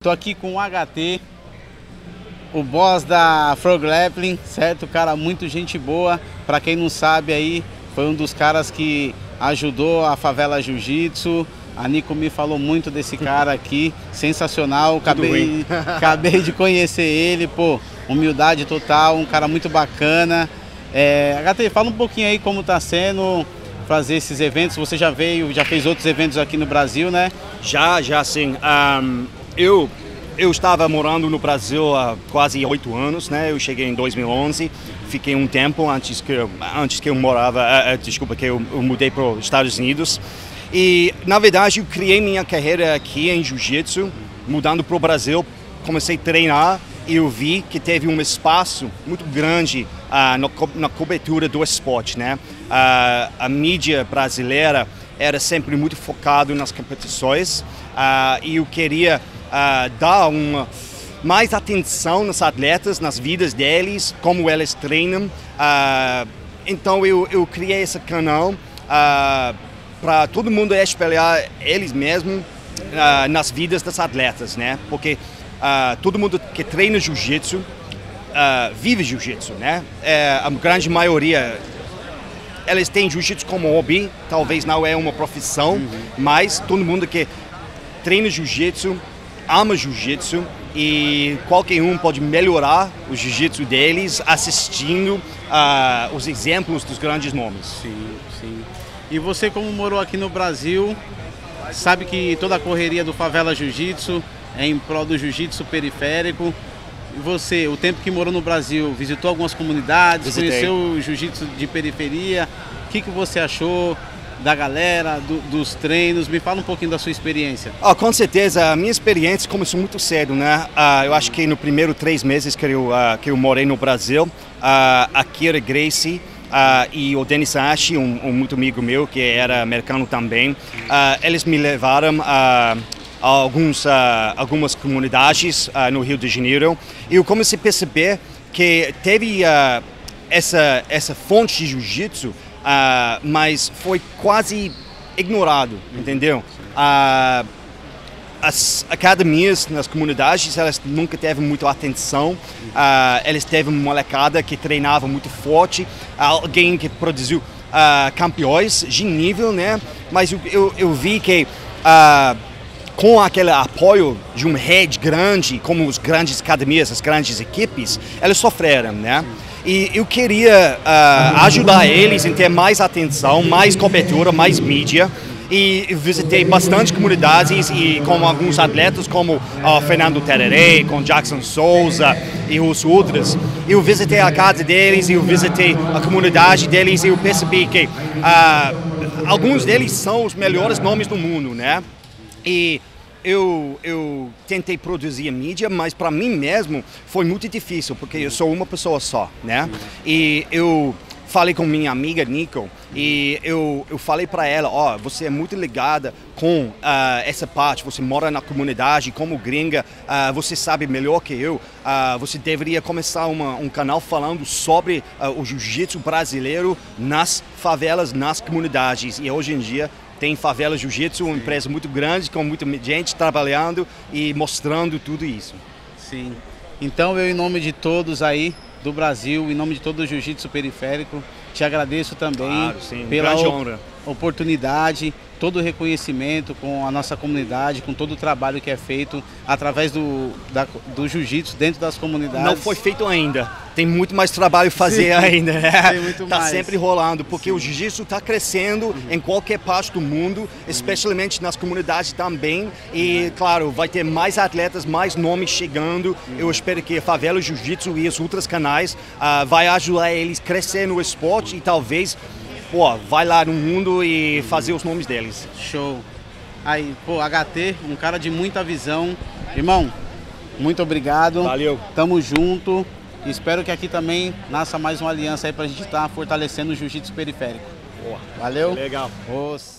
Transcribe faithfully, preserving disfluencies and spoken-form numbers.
Tô aqui com o H T, o boss da Frog Grappling, certo? Cara, muito gente boa. Pra quem não sabe aí, foi um dos caras que ajudou a Favela Jiu-Jitsu. A Nico me falou muito desse cara aqui, sensacional. Acabei, acabei de conhecer ele, pô, humildade total, um cara muito bacana. É, H T, fala um pouquinho aí como tá sendo fazer esses eventos. Você já veio, já fez outros eventos aqui no Brasil, né? Já, já sim. Um, eu, eu estava morando no Brasil há quase oito anos, né? Eu cheguei em dois mil e onze, fiquei um tempo antes que eu, antes que eu morava, uh, desculpa, que eu, eu mudei para os Estados Unidos. E, na verdade, eu criei minha carreira aqui em Jiu-Jitsu, mudando para o Brasil, comecei a treinar e eu vi que teve um espaço muito grande uh, na, co na cobertura do esporte, né? Uh, a mídia brasileira era sempre muito focado nas competições uh, e eu queria uh, dar uma mais atenção nos atletas, nas vidas deles, como eles treinam. Uh, então eu, eu criei esse canal uh, para todo mundo espelhar eles mesmos uh, nas vidas dos atletas, né? Porque uh, todo mundo que treina jiu-jitsu uh, vive jiu-jitsu, né? É, a grande maioria, eles têm jiu-jitsu como hobby, talvez não é uma profissão, uhum. Mas todo mundo que treina jiu-jitsu ama jiu-jitsu e qualquer um pode melhorar o jiu-jitsu deles assistindo uh, os exemplos dos grandes nomes. Sim, sim. E você, como morou aqui no Brasil, sabe que toda a correria do Favela Jiu-Jitsu é em prol do jiu-jitsu periférico. E você, o tempo que morou no Brasil, visitou algumas comunidades, Visitei. Conheceu o jiu-jitsu de periferia. O que, que você achou da galera, do, dos treinos? Me fala um pouquinho da sua experiência. Oh, com certeza, a minha experiência começou muito cedo, né? Uh, eu acho que no primeiro três meses que eu, uh, que eu morei no Brasil, uh, a Kira Gracie Uh, e o Dennis Ashi, um, um muito amigo meu que era americano também, uh, eles me levaram a, a alguns, uh, algumas comunidades uh, no Rio de Janeiro e eu comecei a perceber que teve uh, essa, essa fonte de jiu-jitsu, uh, mas foi quase ignorado, entendeu? Uh, As academias nas comunidades, elas nunca tiveram muita atenção, uh, eles teve uma molecada que treinava muito forte, alguém que produziu uh, campeões de nível, né? Mas eu, eu, eu vi que uh, com aquele apoio de um head grande, como as grandes academias, as grandes equipes, eles sofreram, né? E eu queria uh, ajudar eles em ter mais atenção, mais cobertura, mais mídia. E visitei bastante comunidades e com alguns atletas como uh, Fernando Tererê, com Jackson Souza e os outros. Eu visitei a casa deles, eu visitei a comunidade deles e eu percebi que uh, alguns deles são os melhores nomes do mundo, né? E eu, eu tentei produzir a mídia, mas para mim mesmo foi muito difícil, porque eu sou uma pessoa só, né? E eu falei com minha amiga Nico e eu, eu falei para ela, ó, oh, você é muito ligada com uh, essa parte, você mora na comunidade, como gringa, uh, você sabe melhor que eu, uh, você deveria começar uma, um canal falando sobre uh, o jiu-jitsu brasileiro nas favelas, nas comunidades. E hoje em dia tem Favela Jiu-Jitsu, uma empresa muito grande, com muita gente trabalhando e mostrando tudo isso. Sim. Então eu, em nome de todos aí do Brasil, em nome de todo o jiu-jitsu periférico, te agradeço também, claro, sim, pela grande honra. oportunidade, todo o reconhecimento com a nossa comunidade, com todo o trabalho que é feito através do, da, do jiu-jitsu dentro das comunidades. Não foi feito ainda, tem muito mais trabalho a fazer Sim, ainda, né? Tem muito tá mais. sempre rolando, porque Sim. o jiu-jitsu está crescendo uhum. em qualquer parte do mundo, uhum. especialmente nas comunidades também. E, claro, vai ter mais atletas, mais nomes chegando. Uhum. Eu espero que a Favela Jiu-Jitsu e os outros canais uh, vai ajudar eles a crescer no esporte e talvez, pô, vai lá no mundo e fazer os nomes deles. Show. Aí, pô, H T, um cara de muita visão. Irmão, muito obrigado. Valeu. Tamo junto. Espero que aqui também nasça mais uma aliança aí pra gente estar fortalecendo o jiu-jitsu periférico. Boa. Valeu. Legal. Os...